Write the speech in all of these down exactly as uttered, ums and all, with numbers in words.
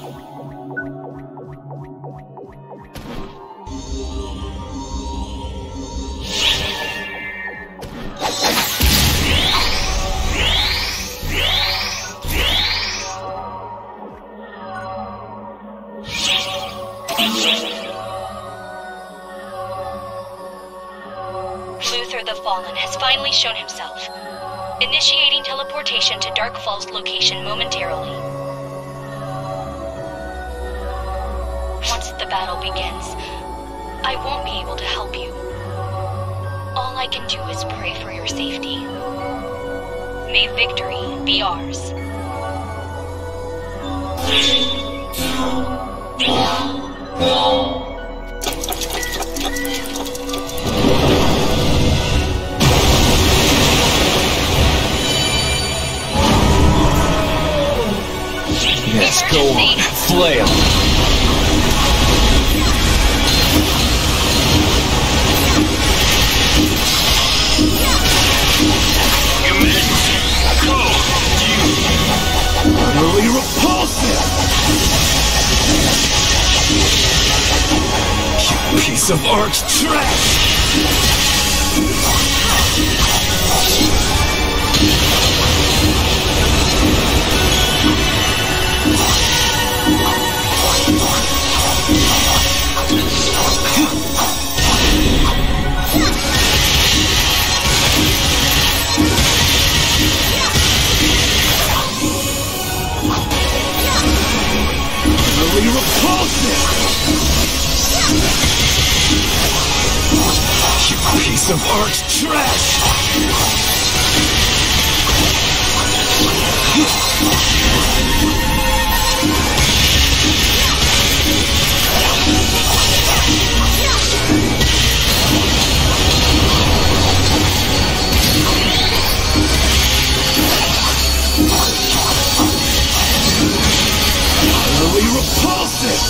Luthor the Fallen has finally shown himself, initiating teleportation to Dark Fall's location momentarily. Once the battle begins, I won't be able to help you. All I can do is pray for your safety. May victory be ours. Yes, go on. Flail. Go! Utterly repulsive! You piece of art trash! Utterly repulsive! You piece of art trash! Utterly repulsive!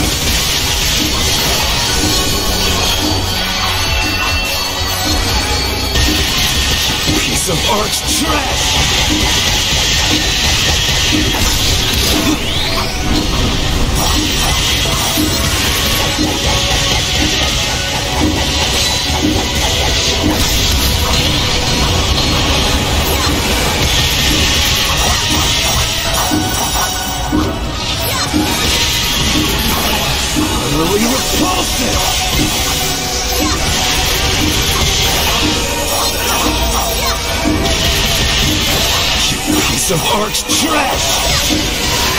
Piece of art trash! Utterly repulsive! You piece of art trash!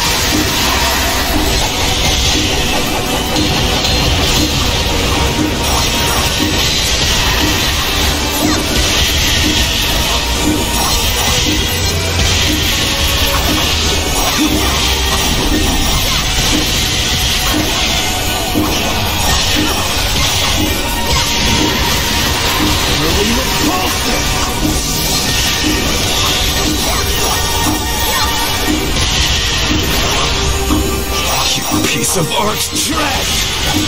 Utterly repulsive! You piece of art trash!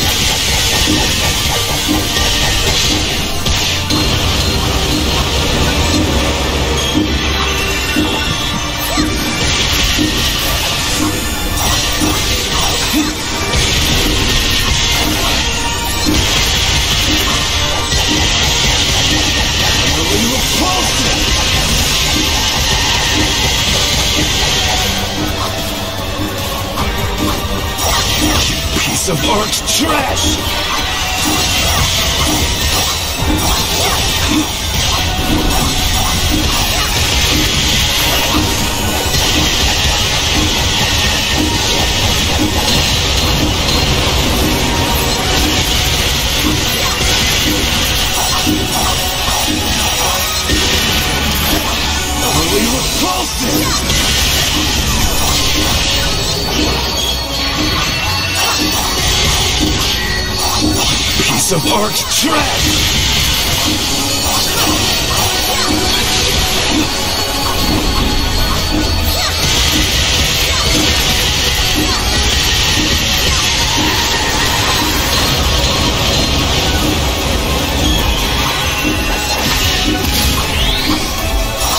Utterly repulsive! You piece of art trash! Utterly repulsive! Piece of art trash!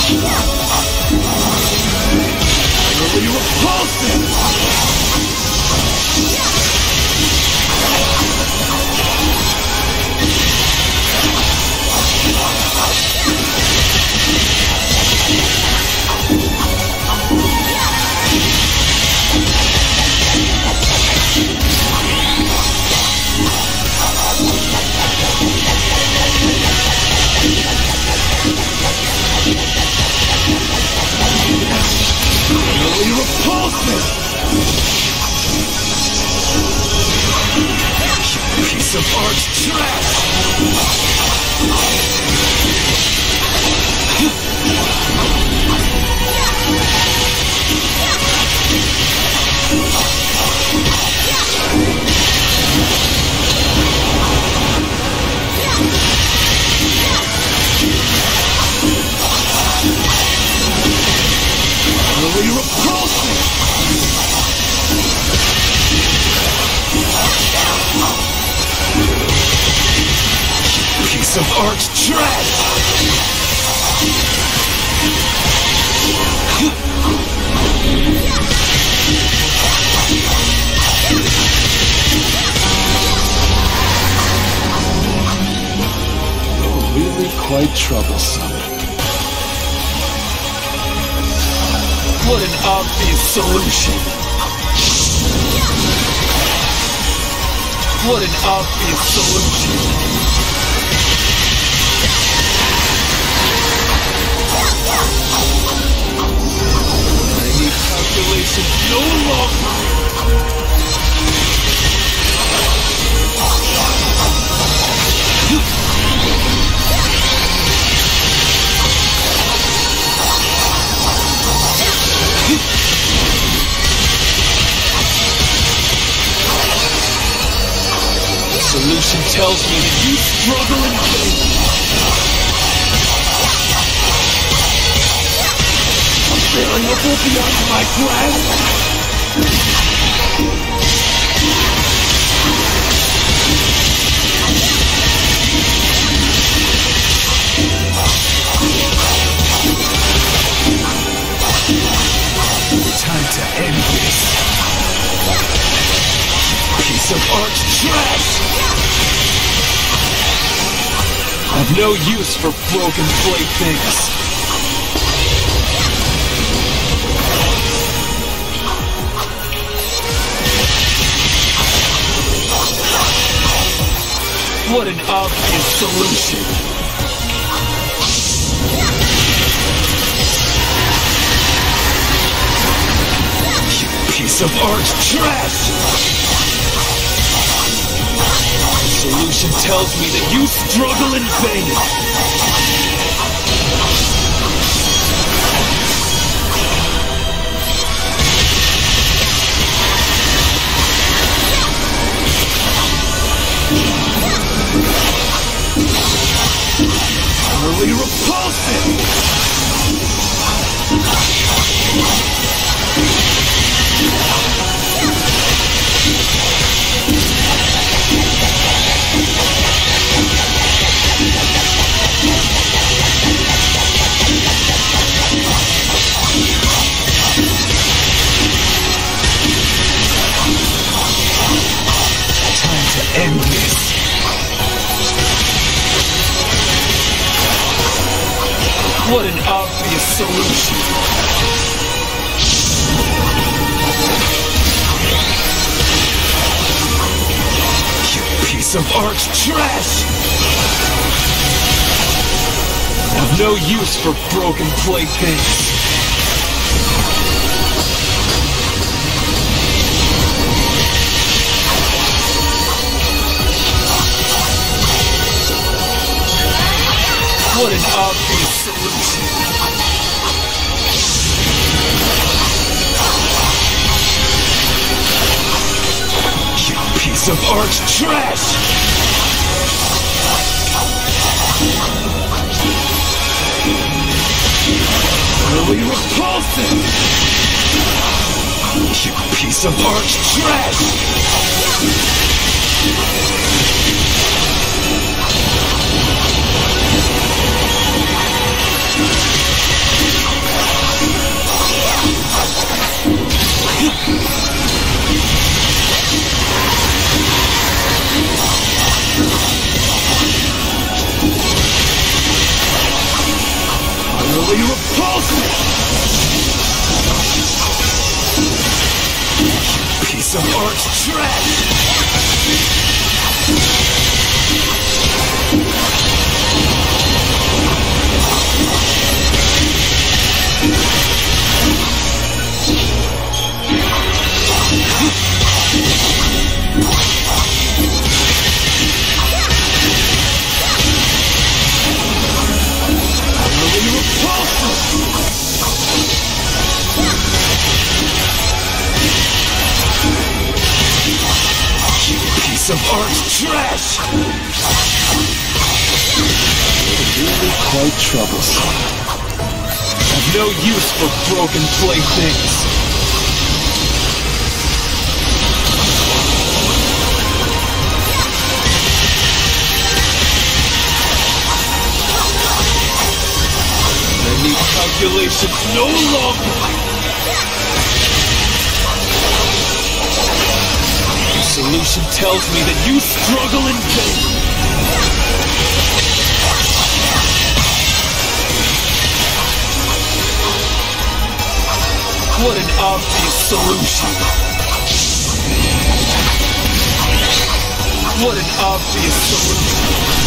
Utterly repulsive! of art trash! Really repulsive! Piece of art trash! You're really quite troublesome. What an obvious solution! What an obvious solution! I need calculations no longer! The solution tells me that you struggle in vain. A variable beyond my grasp. Time to end this. Piece of art trash! I've no use for broken playthings. What an obvious solution! You piece of art trash! The solution tells me that you struggle in vain. Really repulsive! Time to end this. What an obvious solution! You piece of art trash! I've no use for broken playthings. What an obvious solution! You piece of art trash! Really repulsive! You piece of art trash! Really repulsive! Piece of art trash! piece of art trash! Really quite troublesome. I've no use for broken playthings. I need calculations no longer. The solution tells me that you struggle in vain. What an obvious solution. What an obvious solution.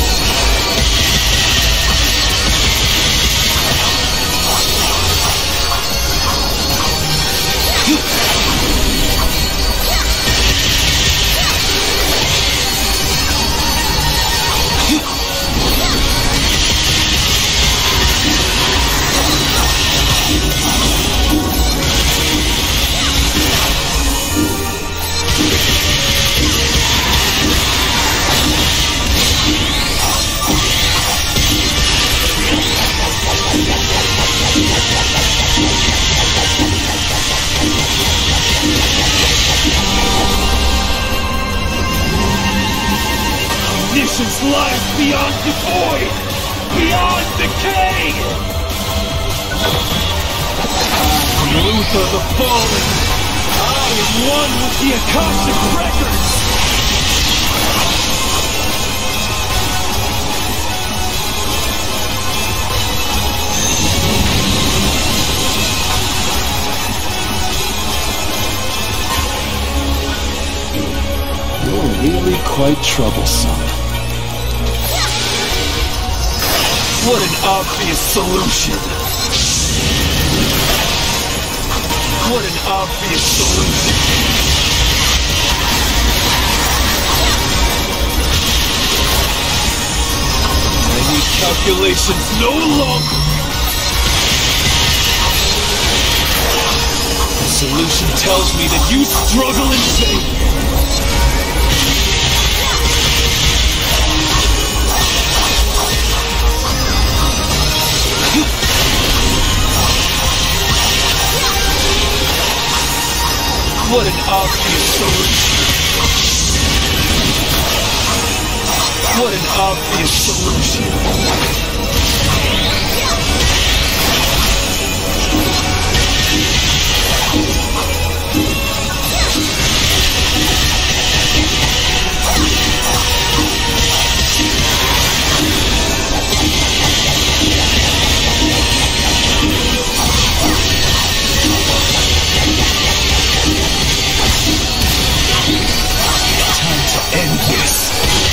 Omniscience lies beyond the void! Beyond decay! From Luthor the Fallen, I am one with the Akashic Records! You're really quite troublesome. What an obvious solution! What an obvious solution! I need calculations no longer! The solution tells me that you struggle in vain! What an obvious solution! What an obvious solution! End this!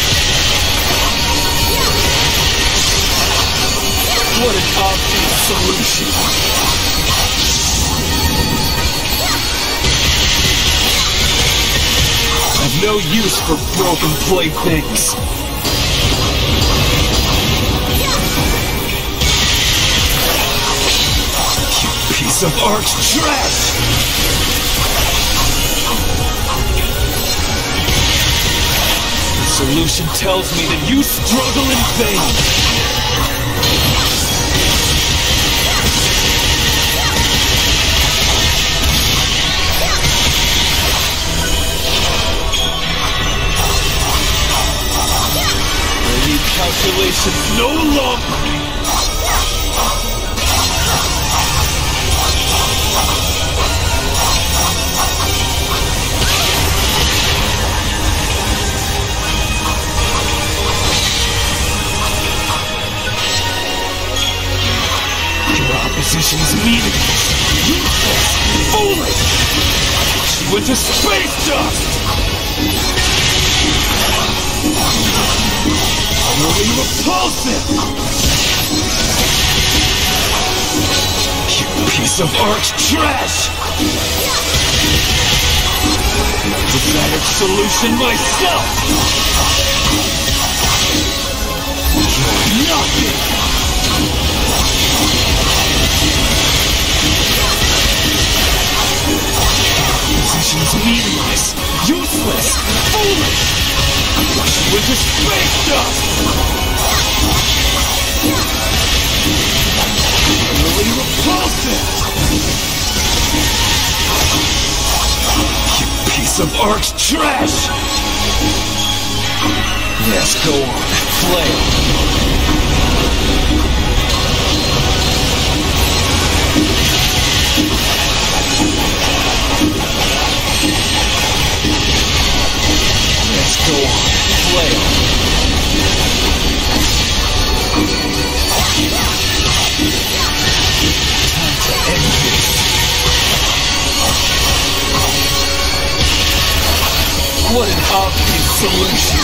What an obvious solution! I've no use for broken playthings. You piece of art trash! Solution tells me that you struggle in vain. I need calculations no longer. Opposition is meaningless, useless, foolish! She went to space dust! Utterly repulsive! You piece of art trash! Desired solution myself! You're nothing! Position is meaningless, useless, foolish! into space dust! Really repulsive! You piece of Ark's trash! Yes, go on, flail! Let's go on, flail. Time to end this. What an obvious solution.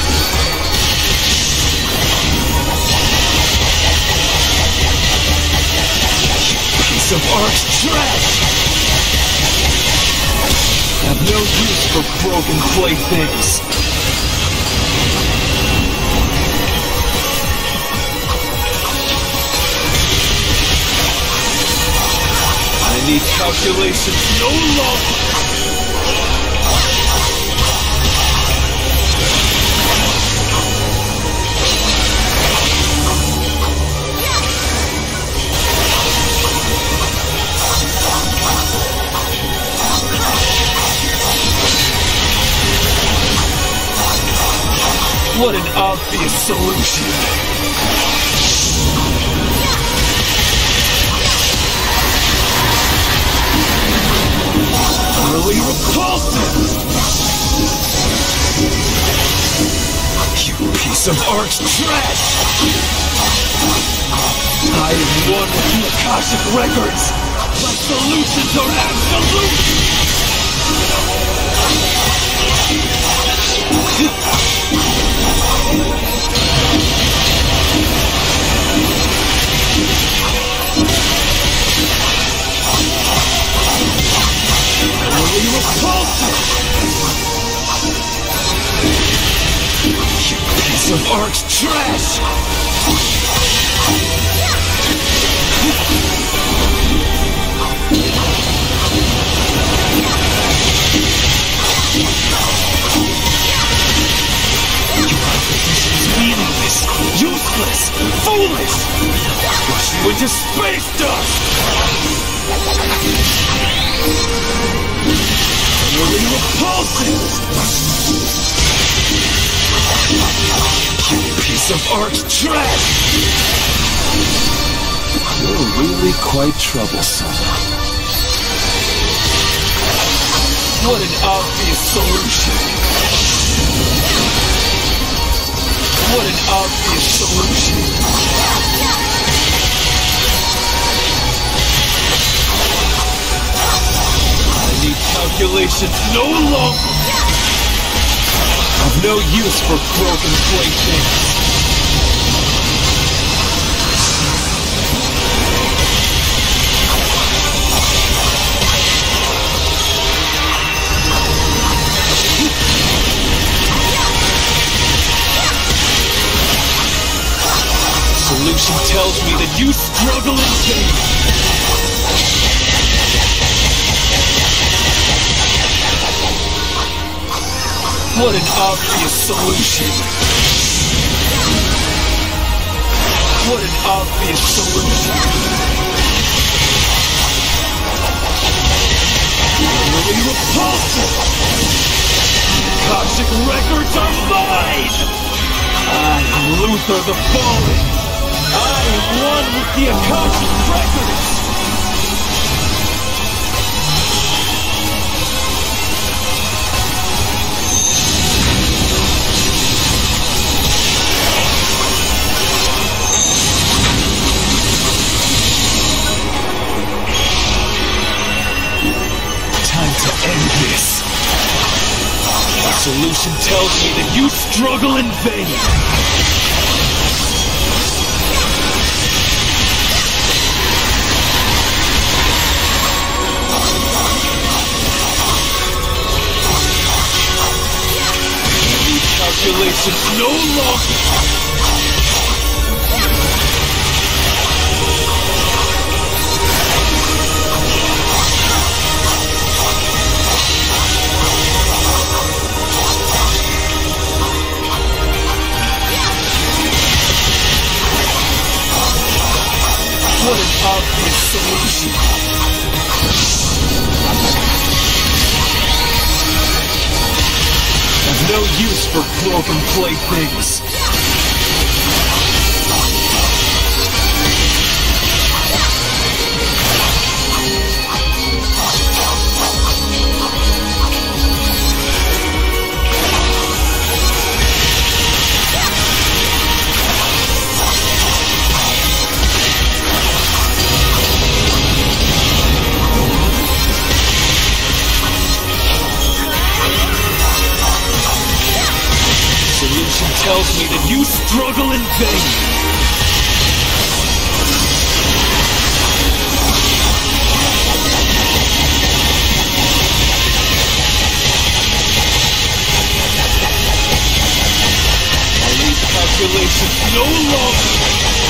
You piece of Ark's trash. Have no use for broken playthings. I need calculations no longer. What an obvious solution. Really repulsive! You piece of Ark's trash! I am one with the Akashic Records! My solutions are absolute! Really repulsive! You piece of Ark's trash! Meaningless, useless, foolish! Rush you into space dust! Really repulsive! You piece of Ark's trash! You're really quite troublesome. What an obvious solution! What an obvious solution! I need calculations no longer! I've no use for broken playthings! Solution tells me that you struggle in vain. What an obvious solution. What an obvious solution. Really repulsive. Akashic Records are mine. I am Luthor the Fallen. I am one with the Akashic Records! Time to end this. The solution tells me that you struggle in vain. Calculations no longer! No use for broken playthings. Tells me that you struggle in vain. I leave calculations no longer.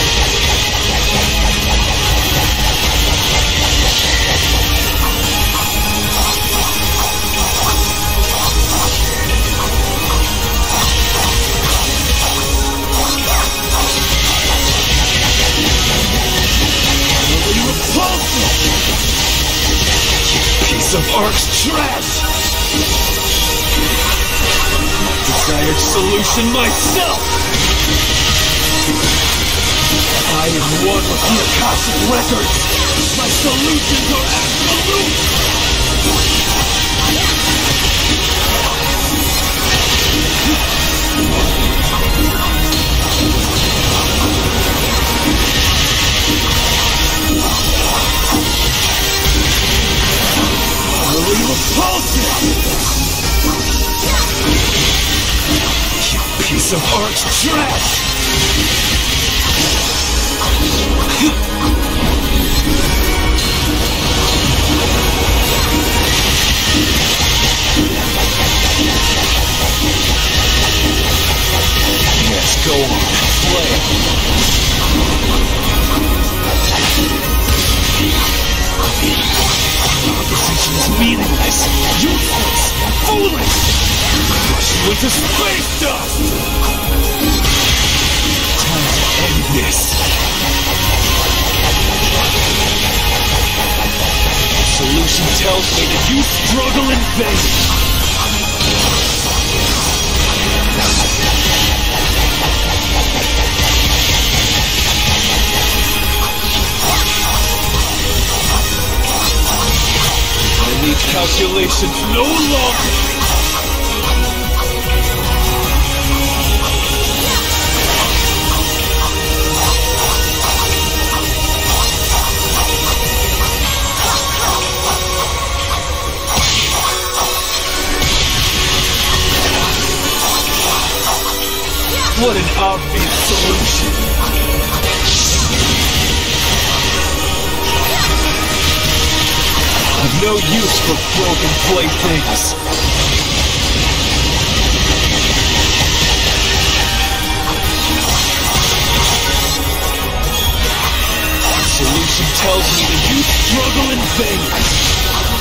Piece of Ark's trash! Desired solution myself! I am one with the Akashic Records! My solutions are absolute! Really repulsive! You piece of Ark's trash! Yes, go on, play. Opposition is meaningless, useless, foolish! Crush you into space dust! Time to end this. The solution tells me that you struggle in vain. I need calculations no longer. What an obvious solution! I've no use for broken playthings. The solution tells me that you struggle in vain.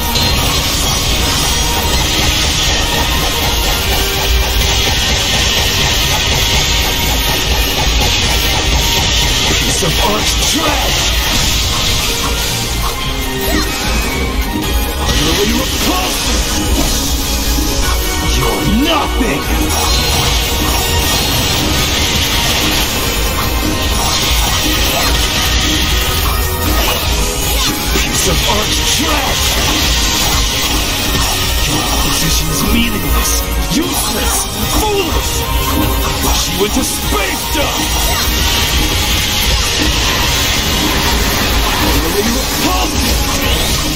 Piece of Ark's trash! Utterly repulsive! You're nothing! You piece of Ark's trash! Your opposition is meaningless, useless, foolish! Crush you into space dust! Utterly repulsive!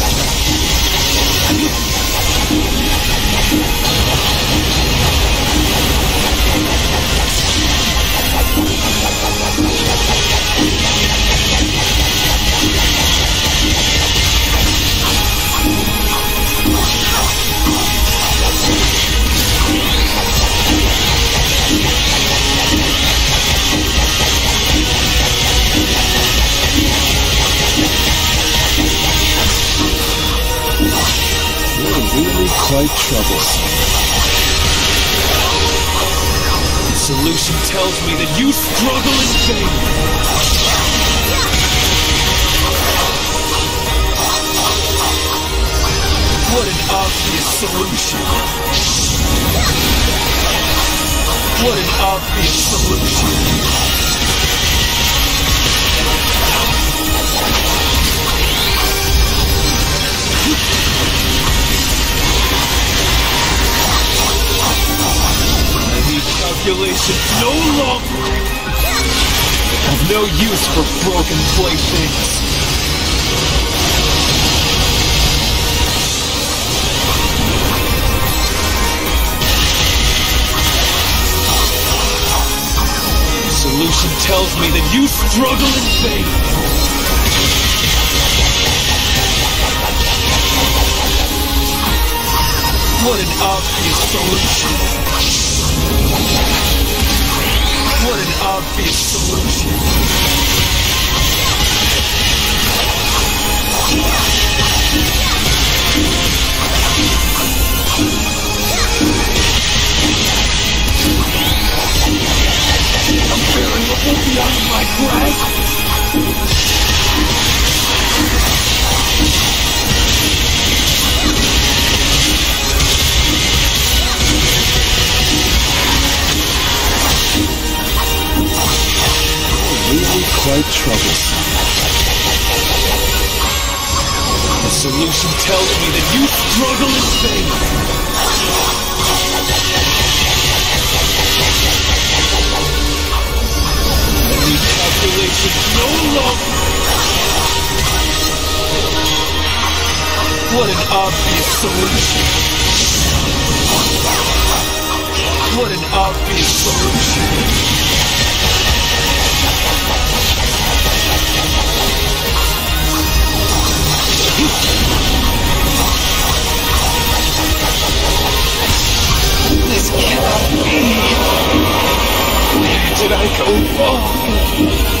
Really quite troublesome. The solution tells me that you struggle in vain. What an obvious solution. What an obvious solution. I need calculations no longer. I've no use for broken playthings. Solution tells me that you struggle in vain. What an obvious solution. What an obvious solution. A variable beyond my grasp. Really quite troublesome. The solution tells me that you struggle in vain. I need calculations no longer. What an obvious solution. What an obvious solution. This cannot be. Where did I go wrong?